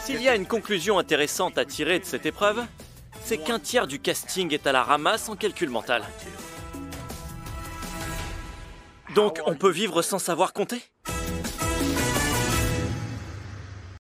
S'il y a une conclusion intéressante à tirer de cette épreuve, c'est qu'un tiers du casting est à la ramasse en calcul mental. Donc on peut vivre sans savoir compter ?